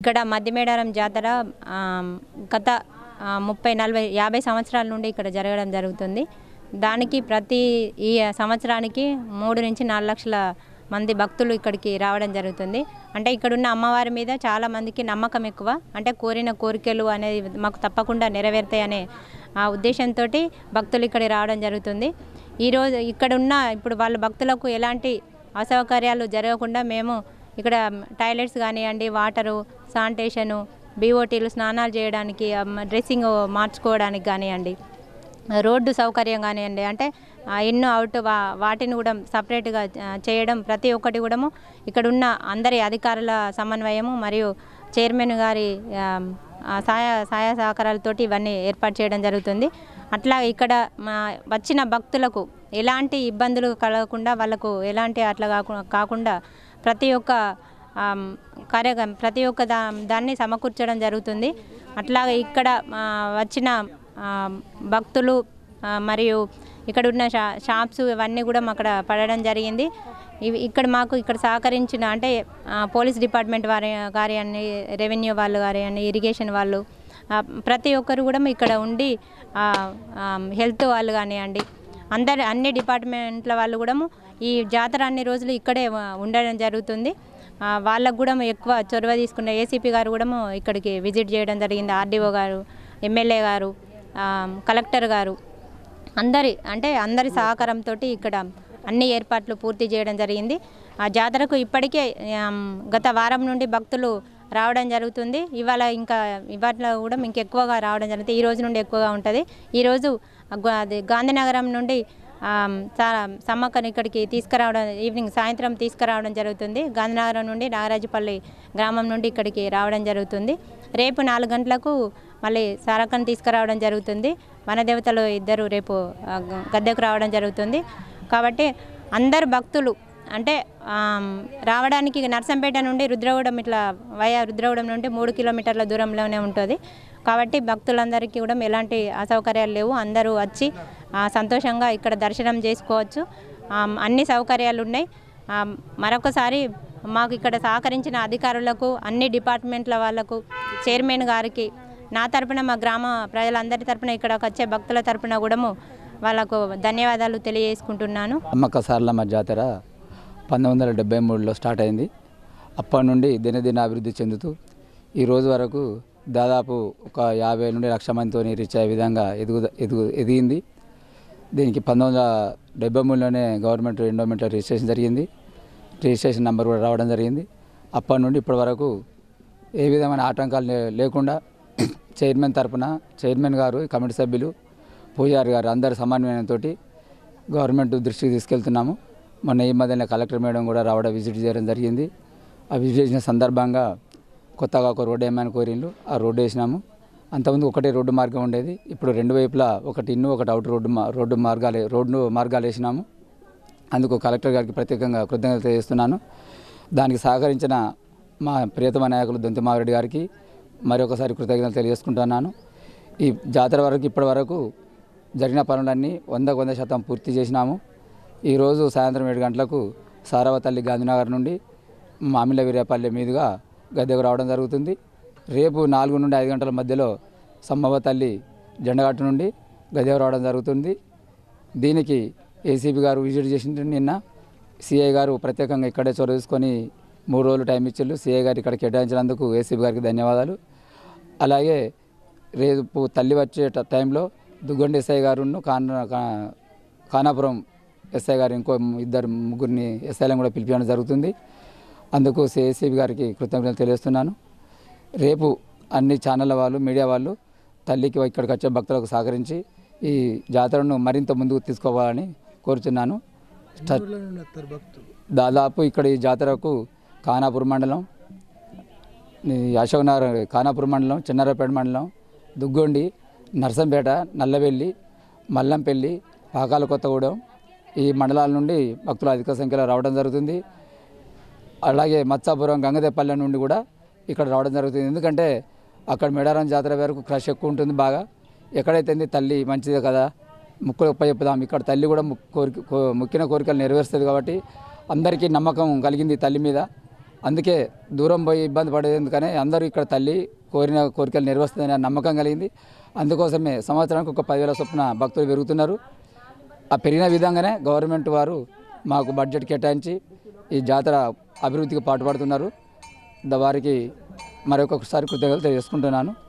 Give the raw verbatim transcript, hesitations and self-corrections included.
ఇక్కడ మధ్యమేడారం జాతర గత ముప్పై నలభై యాభై సంవత్సరాల నుండి ఇక్కడ జరగడం జరుగుతుంది. దానికి ప్రతి ఈ సంవత్సరానికి మూడు నుంచి నాలుగు లక్షల మంది భక్తులు ఇక్కడికి రావడం జరుగుతుంది. అంటే ఇక్కడున్న అమ్మవారి మీద చాలా మందికి నమ్మకం ఎక్కువ. అంటే కోరిన కోరికలు అనేది మాకు తప్పకుండా నెరవేరుతాయనే ఆ ఉద్దేశంతో భక్తులు ఇక్కడికి రావడం జరుగుతుంది. ఈరోజు ఇక్కడున్న ఇప్పుడు వాళ్ళ భక్తులకు ఎలాంటి అసౌకర్యాలు జరగకుండా మేము ఇక్కడ టాయిలెట్స్ కానివ్వండి, వాటరు, శానిటేషను, బీఓటీలు స్నానాలు చేయడానికి, డ్రెస్సింగ్ మార్చుకోవడానికి కానివ్వండి, రోడ్డు సౌకర్యం కానివ్వండి, అంటే ఇన్ అవుట్ వా వాటిని కూడా సపరేట్గా చేయడం ప్రతి ఒక్కటి కూడా ఇక్కడ ఉన్న అందరి అధికారుల సమన్వయము మరియు చైర్మన్ గారి సహాయ సహాయ సహకారాలతోటి ఇవన్నీ ఏర్పాటు చేయడం జరుగుతుంది. అట్లా ఇక్కడ వచ్చిన భక్తులకు ఎలాంటి ఇబ్బందులు కలగకుండా వాళ్ళకు ఎలాంటి అట్లా కాకుండా ప్రతి ఒక్క కార్యక్రమం ప్రతి ఒక్క దా దాన్ని సమకూర్చడం జరుగుతుంది. అట్లాగే ఇక్కడ వచ్చిన భక్తులు మరియు ఇక్కడ ఉన్న షా షాప్స్ ఇవన్నీ కూడా అక్కడ పడడం జరిగింది. ఇవి ఇక్కడ మాకు ఇక్కడ సహకరించిన అంటే పోలీస్ డిపార్ట్మెంట్ వారి కానివ్వండి, రెవెన్యూ వాళ్ళు కానివ్వండి, ఇరిగేషన్ వాళ్ళు ప్రతి ఒక్కరు కూడా ఇక్కడ ఉండి హెల్త్ వాళ్ళు కానివ్వండి, అందరు అన్ని డిపార్ట్మెంట్ల వాళ్ళు కూడా ఈ జాతర అన్ని రోజులు ఇక్కడే ఉండడం జరుగుతుంది. వాళ్ళకు కూడా ఎక్కువ చొరవ తీసుకున్న ఏసీపీ గారు కూడా ఇక్కడికి విజిట్ చేయడం జరిగింది. ఆర్డీఓ గారు, ఎమ్మెల్యే గారు, కలెక్టర్ గారు అందరి అంటే అందరి సహకారంతో ఇక్కడ అన్ని ఏర్పాట్లు పూర్తి చేయడం జరిగింది. ఆ జాతరకు ఇప్పటికే గత వారం నుండి భక్తులు రావడం జరుగుతుంది. ఇవాళ ఇంకా ఇవాళ కూడా ఇంకెక్కువగా రావడం జరుగుతుంది. ఈ రోజు నుండి ఎక్కువగా ఉంటుంది. ఈరోజు అది గాంధీనగరం నుండి సమ్మక్కను ఇక్కడికి తీసుకురావడం ఈవినింగ్ సాయంత్రం తీసుకురావడం జరుగుతుంది. గాంధీనగరం నుండి నాగరాజుపల్లి గ్రామం నుండి ఇక్కడికి రావడం జరుగుతుంది. రేపు నాలుగు గంటలకు మళ్ళీ సారక్కను తీసుకురావడం జరుగుతుంది. వనదేవతలు ఇద్దరు రేపు గద్దెకు రావడం జరుగుతుంది. కాబట్టి అందరు భక్తులు అంటే రావడానికి నర్సంపేట నుండి రుద్రగూడెం ఇట్లా వయా రుద్రగూడెం నుండి మూడు కిలోమీటర్ల దూరంలోనే ఉంటుంది. కాబట్టి భక్తులందరికీ కూడా ఎలాంటి అసౌకర్యాలు లేవు. అందరూ వచ్చి సంతోషంగా ఇక్కడ దర్శనం చేసుకోవచ్చు. అన్ని సౌకర్యాలు ఉన్నాయి. మరొకసారి మాకు ఇక్కడ సహకరించిన అధికారులకు, అన్ని డిపార్ట్మెంట్ల వాళ్ళకు, చైర్మన్ గారికి నా తరపున మా గ్రామ ప్రజలందరి తరపున ఇక్కడికి వచ్చే భక్తుల తరపున కూడా వాళ్ళకు ధన్యవాదాలు తెలియజేసుకుంటున్నాను. సమ్మక్క సారలమ్మ జాతర పంతొమ్మిది వందల డెబ్బై మూడులో స్టార్ట్ అయింది. అప్పటి నుండి దినదిన అభివృద్ధి చెందుతూ ఈ రోజు వరకు దాదాపు ఒక యాభై నుండి లక్ష మందితో రీచ్ అయ్యే విధంగా ఎదుగు ఎదుగు ఎదిగింది. దీనికి పంతొమ్మిది వందల డెబ్బై మూడులోనే గవర్నమెంట్ ఎండోమెంట్లో రిజిస్ట్రేషన్ జరిగింది. రిజిస్ట్రేషన్ నెంబర్ కూడా రావడం జరిగింది. అప్పటి నుండి ఇప్పటి వరకు ఏ విధమైన ఆటంకాలు లేకుండా చైర్మన్ తరపున చైర్మన్ గారు, కమిటీ సభ్యులు, పూజారి గారు అందరి సమన్వయంతో గవర్నమెంట్ దృష్టికి తీసుకెళ్తున్నాము. మొన్న ఈ మధ్యన కలెక్టర్ మేడం కూడా రావడం విజిట్ చేయడం జరిగింది. ఆ విజిట్ చేసిన సందర్భంగా కొత్తగా ఒక రోడ్డు వేయమని కోరిండ్రు. ఆ రోడ్డు వేసినాము. అంతకుముందు ఒకటే రోడ్డు మార్గం ఉండేది. ఇప్పుడు రెండు వైపులా ఒకటి ఇన్ను ఒకటి అవుట్ రోడ్డు రోడ్డు మార్గాలు రోడ్డు మార్గాలు వేసినాము. అందుకు కలెక్టర్ గారికి ప్రత్యేకంగా కృతజ్ఞతలు తెలియజేస్తున్నాను. దానికి సహకరించిన మా ప్రియతమ నాయకులు దొంతి మావిరెడ్డి గారికి మరొకసారి కృతజ్ఞతలు తెలియజేసుకుంటున్నాను. ఈ జాతర వరకు ఇప్పటి వరకు జరిగిన పనులన్నీ వందకు వంద శాతం పూర్తి చేసినాము. ఈరోజు సాయంత్రం ఏడు గంటలకు సారవతల్లి గాంధీనగర్ నుండి మామిళ్ళ వీరేపల్లి మీదుగా గద్దెకు రావడం జరుగుతుంది. రేపు నాలుగు నుండి ఐదు గంటల మధ్యలో సమ్మవ్వ తల్లి జెండగట్టు నుండి గద్దెకు రావడం జరుగుతుంది. దీనికి ఏసీపీ గారు విజిట్ చేసిన నిన్న సిఐ గారు ప్రత్యేకంగా ఇక్కడే చొరవ తీసుకొని మూడు రోజులు టైం ఇచ్చారు. సిఐ గారు ఇక్కడ కేటాయించినందుకు ఏసీపీ గారికి ధన్యవాదాలు. అలాగే రేపు తల్లి వచ్చే టైంలో దుగ్గొండ ఎస్ఐ గారును కానా ఖానాపురం ఎస్ఐ గారు ఇంకో ఇద్దరు ముగ్గురిని ఎస్ఐలను కూడా పిలిపించడం జరుగుతుంది. అందుకు ఏసీపీ గారికి కృతజ్ఞతలు తెలియజేస్తున్నాను. రేపు అన్ని ఛానళ్ళ వాళ్ళు, మీడియా వాళ్ళు తల్లికి ఇక్కడికి వచ్చే భక్తులకు సహకరించి ఈ జాతరను మరింత ముందుకు తీసుకోవాలని కోరుతున్నాను. దాదాపు ఇక్కడ ఈ జాతరకు ఖానాపూర్ మండలం, అశోక్నగర్ ఖానాపూర్ మండలం, చిన్నారపేట మండలం, దుగ్గొండి, నర్సంపేట, నల్లవెల్లి, మల్లంపల్లి, పాకాల కొత్తగూడెం ఈ మండలాల నుండి భక్తులు అధిక సంఖ్యలో రావడం జరుగుతుంది. అలాగే మత్సాపురం, గంగదేపల్లె నుండి కూడా ఇక్కడ రావడం జరుగుతుంది. ఎందుకంటే అక్కడ మేడారం జాతర వరకు క్రష్ ఎక్కువ ఉంటుంది బాగా. ఎక్కడైతే తల్లి మంచిదే కదా, ముక్కులు ఉప్ప చెప్పుదాం, ఇక్కడ తల్లి కూడా కోరిక మొక్కిన కోరికలు నెరవేరుస్తుంది. కాబట్టి అందరికీ నమ్మకం కలిగింది తల్లి మీద. అందుకే దూరం పోయి ఇబ్బంది పడేందుకనే అందరూ ఇక్కడ తల్లి కోరిన కోరికలు నెరవేరుస్తుందనే నమ్మకం కలిగింది. అందుకోసమే సంవత్సరానికి ఒక పదివేల చొప్పున భక్తులు పెరుగుతున్నారు. ఆ పెరిగిన విధంగానే గవర్నమెంట్ వారు మాకు బడ్జెట్ కేటాయించి ఈ జాతర అభివృద్ధికి పాటుపడుతున్నారు. వారికి మరొకసారి కృతజ్ఞతలు తెలియజేసుకుంటున్నాను.